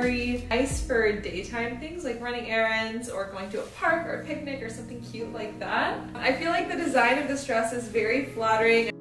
very nice for daytime things like running errands or going to a park or a picnic or something cute like that. I feel like the design of this dress is very flattering.